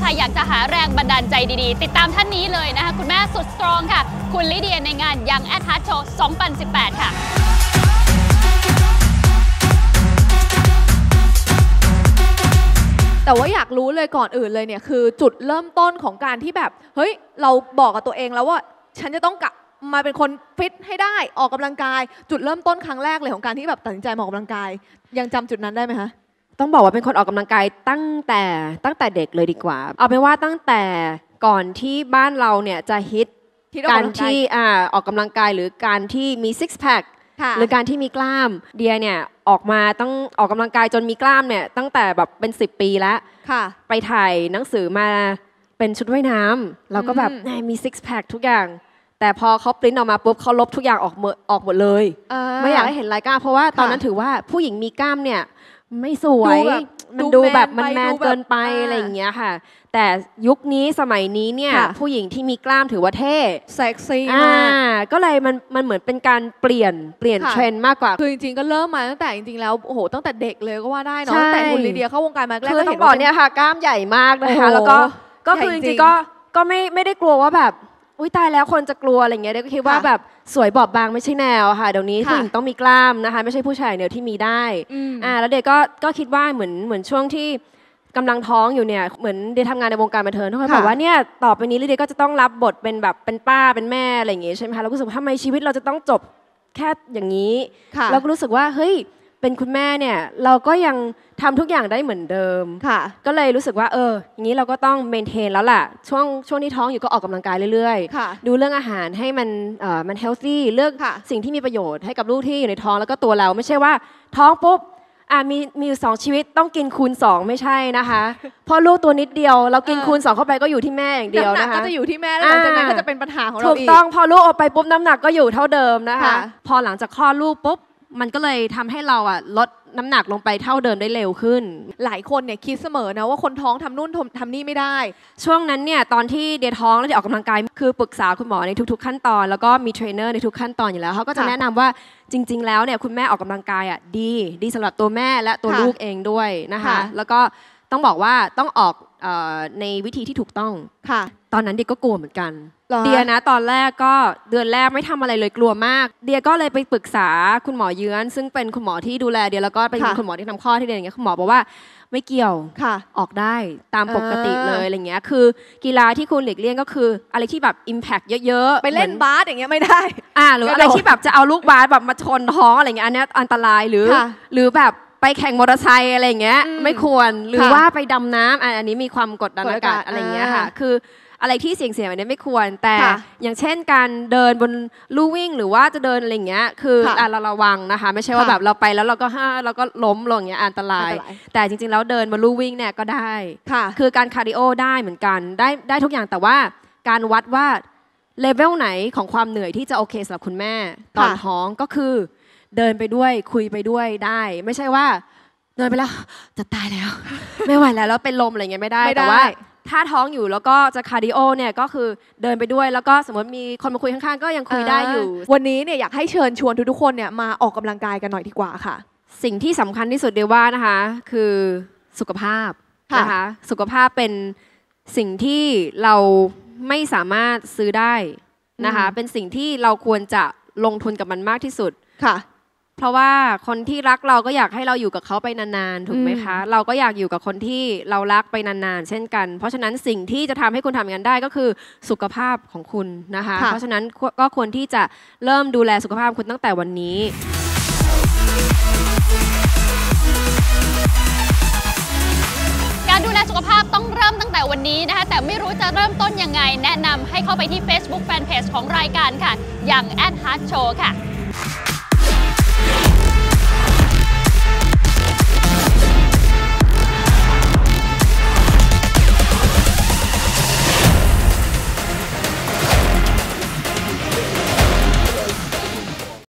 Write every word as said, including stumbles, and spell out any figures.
ค่ะอยากจะหาแรงบันดาลใจดีๆติดตามท่านนี้เลยนะคะคุณแม่สุดสตรองค่ะคุณลิเดียในงาน Young at Heart Show สองพันสิบแปดค่ะแต่ว่าอยากรู้เลยก่อนอื่นเลยเนี่ยคือจุดเริ่มต้นของการที่แบบเฮ้ยเราบอกกับตัวเองแล้วว่าฉันจะต้องกลับมาเป็นคนฟิตให้ได้ออกกำลังกายจุดเริ่มต้นครั้งแรกเลยของการที่แบบตัดสินใจมาออกกำลังกายยังจำจุดนั้นได้ไหมคะต้องบอกว่าเป็นคนออกกำลังกายตั้งแต่ตั้งแต่เด็กเลยดีกว่าเอาเป็นว่าตั้งแต่ก่อนที่บ้านเราเนี่ยจะฮิตการที่อ่าออกกำลังกายหรือการที่มีซิกแพคหรือการที่มีกล้ามเดียเนี่ยออกมาต้องออกกำลังกายจนมีกล้ามเนี่ยตั้งแต่แบบเป็นสิบปีแล้วไปถ่ายหนังสือมาเป็นชุดว่ายน้ำเราก็แบบมีซิกแพคทุกอย่างแต่พอเขาปริ้นออกมาปุ๊บเขาลบทุกอย่างออกหมดออกหมดเลยไม่อยากให้เห็นลายกล้ามเพราะว่าตอนนั้นถือว่าผู้หญิงมีกล้ามเนี่ยไม่สวยมันดูแบบมันแมนเกินไปอะไรอย่างเงี้ยค่ะแต่ยุคนี้สมัยนี้เนี่ยผู้หญิงที่มีกล้ามถือว่าเท่เซ็กซี่มากก็เลยมันมันเหมือนเป็นการเปลี่ยนเปลี่ยนเทรนด์มากกว่าคือจริงๆก็เริ่มมาตั้งแต่จริงๆแล้วโอ้โหตั้งแต่เด็กเลยก็ว่าได้เนาะตั้งแต่คุณลีเดียเข้าวงการมาแรกก็เห็นว่าเนี่ยค่ะกล้ามใหญ่มากนะคะแล้วก็ก็คือจริงๆก็ก็ไม่ไม่ได้กลัวว่าแบบอุ้ยตายแล้วคนจะกลัวอะไรเงี้ยเด็กก็คิดว่าแบบสวยบอบบางไม่ใช่แนวค่ะเดี๋ยวนี้ผู้หญิงต้องมีกล้ามนะคะไม่ใช่ผู้ชายแนวที่มีได้อ่าแล้วเด็กก็ก็คิดว่าเหมือนเหมือนช่วงที่กำลังท้องอยู่เนี่ยเหมือนเดยทำงานในวงการบันเทิงทุกคนบอกว่าเนี่ยต่อไปนี้ลิเดียก็จะต้องรับบทเป็นแบบเป็นป้าเป็นแม่อะไรอย่างเงี้ยใช่ไหมคะเราก็รู้สึกว่าทำไมชีวิตเราจะต้องจบแค่อย่างนี้เราก็รู้สึกว่าเฮ้ยเป็นคุณแม่เนี่ยเราก็ยังทำทุกอย่างได้เหมือนเดิมก็เลยรู้สึกว่าเอออย่างนี้เราก็ต้องเมนเทนแล้วล่ะช่วงช่วงที่ท้องอยู่ก็ออกกำลังกายเรื่อยๆดูเรื่องอาหารให้มันเอ่อมันเฮลตี้เลือกสิ่งที่มีประโยชน์ให้กับลูกที่อยู่ในท้องแล้วก็ตัวเราไม่ใช่ว่าท้องปุ๊บอ่ะมีมีอยู่สองชีวิตต้องกินคูณสองไม่ใช่นะคะเพราะลูกตัวนิดเดียวเรากินคูณสองเข้าไปก็อยู่ที่แม่อย่างเดียวนะคะก็จะอยู่ที่แม่แล้วหลังจากนั้นก็จะเป็นปัญหาของเราอีกถูกต้องพอลูกออกไปปุ๊บน้ำหนักก็อยู่เท่าเดิมนะคะพอหลังจากคลอดลูกปุ๊บมันก็เลยทำให้เราอ่ะลดน้ำหนักลงไปเท่าเดิมได้เร็วขึ้นหลายคนเนี่ยคิดเสมอนะว่าคนท้องทำนู่นทำนี่ไม่ได้ช่วงนั้นเนี่ยตอนที่เดียท้องแล้วเดียออกกำลังกายคือปรึกษาคุณหมอในทุกๆขั้นตอนแล้วก็มีเทรนเนอร์ในทุกขั้นตอนอยู่แล้วเขาก็จะแนะนำว่าจริงๆแล้วเนี่ยคุณแม่ออกกำลังกายอ่ะดีดีสำหรับตัวแม่และตัวลูกเองด้วยนะคะแล้วก็ต้องบอกว่าต้องออกในวิธีที่ถูกต้องตอนนั้นเดียก็กลัวเหมือนกันเดียนะตอนแรกก็เดือนแรกไม่ทำอะไรเลยกลัวมากเดียก็เลยไปปรึกษาคุณหมอเยื้อนซึ่งเป็นคุณหมอที่ดูแลเดียแล้วก็เป็นคุณหมอที่ทำคลอดที่เดียอย่างเงี้ยคุณหมอบอกว่าไม่เกี่ยวออกได้ตามปกติเลยอะไรเงี้ยคือกีฬาที่คุณหลีกเลี่ยงก็คืออะไรที่แบบ impact เยอะๆไปเล่นบาสอย่างเงี้ยไม่ได้อ่าหรืออะไรที่แบบจะเอาลูกบาสแบบมาชนท้องอะไรเงี้ยอันนี้อันตรายหรือหรือแบบไปแข่งมอเตอร์ไซค์อะไรเงี้ยไม่ควรหรือว่าไปดำน้ำอันนี้มีความกดดันอากาศอะไรเงี้ยค่ะคืออะไรที่เสี่ยงๆอันนี้ไม่ควรแต่อย่างเช่นการเดินบนลู่วิ่งหรือว่าจะเดินอะไรเงี้ยคือเราระวังนะคะไม่ใช่ว่าแบบเราไปแล้วเราก็ห้าเราก็ล้มลงอย่างเงี้ยอันตรายแต่จริงๆแล้วเดินบนลู่วิ่งเนี่ยก็ได้คือการคาร์ดิโอได้เหมือนกันได้ได้ทุกอย่างแต่ว่าการวัดว่าเลเวลไหนของความเหนื่อยที่จะโอเคสำหรับคุณแม่ตอนท้องก็คือเดินไปด้วยคุยไปด้วยได้ไม่ใช่ว่าเดินไปแล้วจะตายแล้วไม่ไหวแล้วแล้วเป็นลมอะไรเงี้ยไม่ได้แต่ว่าถ้าท้องอยู่แล้วก็จะคาร์ดิโอเนี่ยก็คือเดินไปด้วยแล้วก็สมมติมีคนมาคุยข้างๆก็ยังคุยได้อยู่วันนี้เนี่ยอยากให้เชิญชวนทุกๆคนเนี่ยมาออกกำลังกายกันหน่อยดีกว่าค่ะสิ่งที่สำคัญที่สุดเดียวว่านะคะคือสุขภาพนะคะสุขภาพเป็นสิ่งที่เราไม่สามารถซื้อได้นะคะเป็นสิ่งที่เราควรจะลงทุนกับมันมากที่สุดค่ะเพราะว่าคนที่รักเราก็อยากให้เราอยู่กับเขาไปนานๆถูกไหมคะเราก็อยากอยู่กับคนที่เรารักไปนานๆเช่นกันเพราะฉะนั้นสิ่งที่จะทำให้คุณทำอย่างนั้นได้ก็คือสุขภาพของคุณนะคะเพราะฉะนั้นก็ควรที่จะเริ่มดูแลสุขภาพคุณตั้งแต่วันนี้การดูแลสุขภาพต้องเริ่มตั้งแต่วันนี้นะคะแต่ไม่รู้จะเริ่มต้นยังไงแนะนำให้เข้าไปที่ Facebook Fanpage ของรายการค่ะ Young at Heart Show ค่ะ